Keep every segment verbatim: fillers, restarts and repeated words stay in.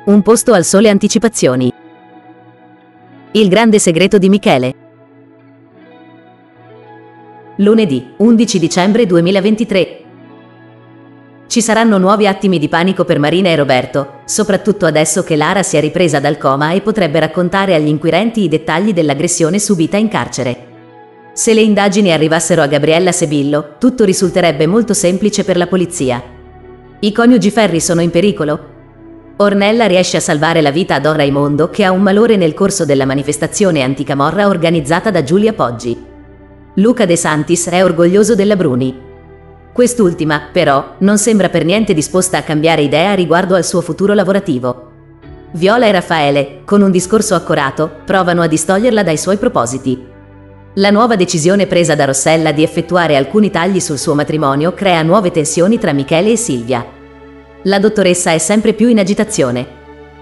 Un posto al sole anticipazioni. Il grande segreto di Michele. Lunedì, undici dicembre duemilaventitré. Ci saranno nuovi attimi di panico per Marina e Roberto, soprattutto adesso che Lara si è ripresa dal coma e potrebbe raccontare agli inquirenti i dettagli dell'aggressione subita in carcere. Se le indagini arrivassero a Gabriella Sebillo, tutto risulterebbe molto semplice per la polizia. I coniugi Ferri sono in pericolo? Ornella riesce a salvare la vita a Don Raimondo, che ha un malore nel corso della manifestazione anticamorra organizzata da Giulia Poggi. Luca De Santis è orgoglioso della Bruni. Quest'ultima, però, non sembra per niente disposta a cambiare idea riguardo al suo futuro lavorativo. Viola e Raffaele, con un discorso accorato, provano a distoglierla dai suoi propositi. La nuova decisione presa da Rossella di effettuare alcuni tagli sul suo matrimonio crea nuove tensioni tra Michele e Silvia. La dottoressa è sempre più in agitazione.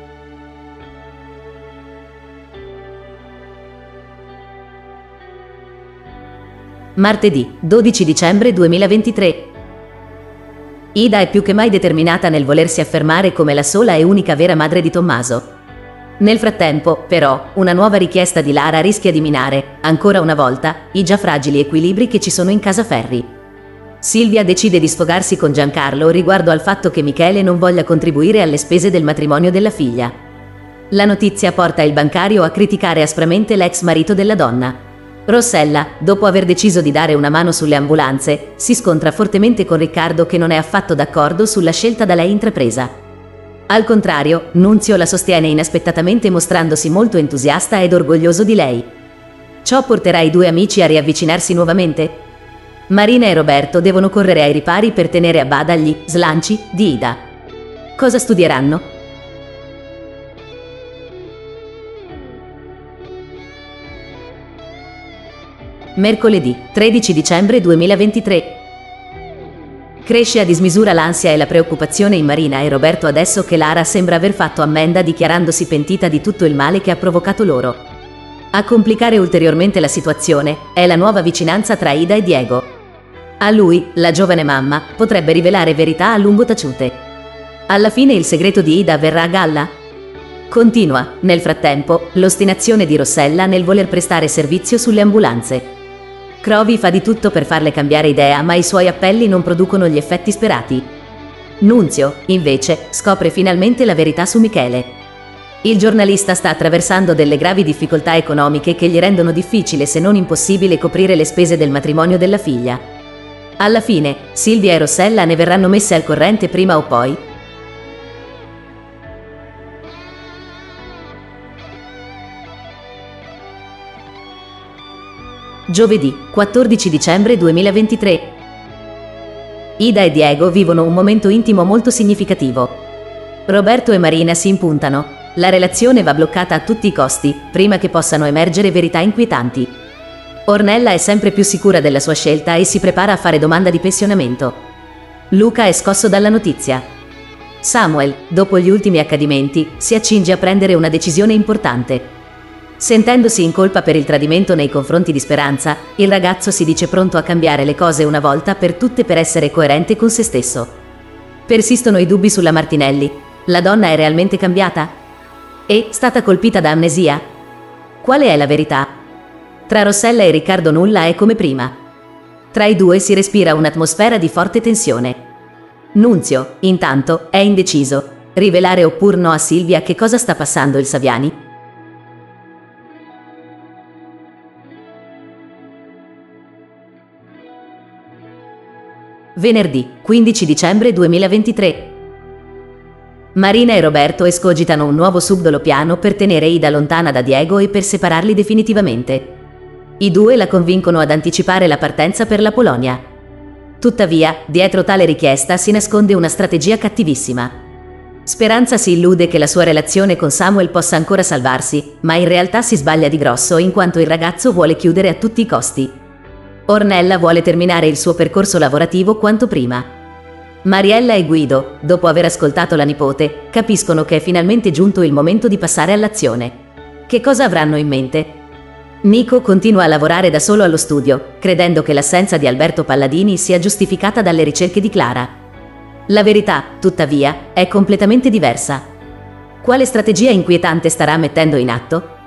Martedì, dodici dicembre duemilaventitré. Ida è più che mai determinata nel volersi affermare come la sola e unica vera madre di Tommaso. Nel frattempo, però, una nuova richiesta di Lara rischia di minare, ancora una volta, i già fragili equilibri che ci sono in casa Ferri. Silvia decide di sfogarsi con Giancarlo riguardo al fatto che Michele non voglia contribuire alle spese del matrimonio della figlia. La notizia porta il bancario a criticare aspramente l'ex marito della donna. Rossella, dopo aver deciso di dare una mano sulle ambulanze, si scontra fortemente con Riccardo, che non è affatto d'accordo sulla scelta da lei intrapresa. Al contrario, Nunzio la sostiene inaspettatamente, mostrandosi molto entusiasta ed orgoglioso di lei. Ciò porterà i due amici a riavvicinarsi nuovamente? Marina e Roberto devono correre ai ripari per tenere a bada gli slanci di Ida. Cosa studieranno? Mercoledì, tredici dicembre duemilaventitré. Cresce a dismisura l'ansia e la preoccupazione in Marina e Roberto adesso che Lara sembra aver fatto ammenda dichiarandosi pentita di tutto il male che ha provocato loro. A complicare ulteriormente la situazione è la nuova vicinanza tra Ida e Diego. A lui, la giovane mamma, potrebbe rivelare verità a lungo taciute. Alla fine il segreto di Ida verrà a galla? Continua, nel frattempo, l'ostinazione di Rossella nel voler prestare servizio sulle ambulanze. Crovi fa di tutto per farle cambiare idea, ma i suoi appelli non producono gli effetti sperati. Nunzio, invece, scopre finalmente la verità su Michele. Il giornalista sta attraversando delle gravi difficoltà economiche che gli rendono difficile, se non impossibile, coprire le spese del matrimonio della figlia. Alla fine, Silvia e Rossella ne verranno messe al corrente prima o poi. Giovedì, quattordici dicembre duemilaventitré. Ida e Diego vivono un momento intimo molto significativo. Roberto e Marina si impuntano. La relazione va bloccata a tutti i costi, prima che possano emergere verità inquietanti. Ornella è sempre più sicura della sua scelta e si prepara a fare domanda di pensionamento. Luca è scosso dalla notizia. Samuel, dopo gli ultimi accadimenti, si accinge a prendere una decisione importante. Sentendosi in colpa per il tradimento nei confronti di Speranza, il ragazzo si dice pronto a cambiare le cose una volta per tutte per essere coerente con se stesso. Persistono i dubbi sulla Martinelli. La donna è realmente cambiata? È stata colpita da amnesia? Qual è la verità? Tra Rossella e Riccardo nulla è come prima. Tra i due si respira un'atmosfera di forte tensione. Nunzio, intanto, è indeciso. Rivelare oppure no a Silvia che cosa sta passando il Saviani? Venerdì, quindici dicembre duemilaventitré. Marina e Roberto escogitano un nuovo subdolo piano per tenere Ida lontana da Diego e per separarli definitivamente. I due la convincono ad anticipare la partenza per la Polonia. Tuttavia, dietro tale richiesta si nasconde una strategia cattivissima. Speranza si illude che la sua relazione con Samuel possa ancora salvarsi, ma in realtà si sbaglia di grosso, in quanto il ragazzo vuole chiudere a tutti i costi. Ornella vuole terminare il suo percorso lavorativo quanto prima. Mariella e Guido, dopo aver ascoltato la nipote, capiscono che è finalmente giunto il momento di passare all'azione. Che cosa avranno in mente? Nico continua a lavorare da solo allo studio, credendo che l'assenza di Alberto Palladini sia giustificata dalle ricerche di Clara. La verità, tuttavia, è completamente diversa. Quale strategia inquietante starà mettendo in atto?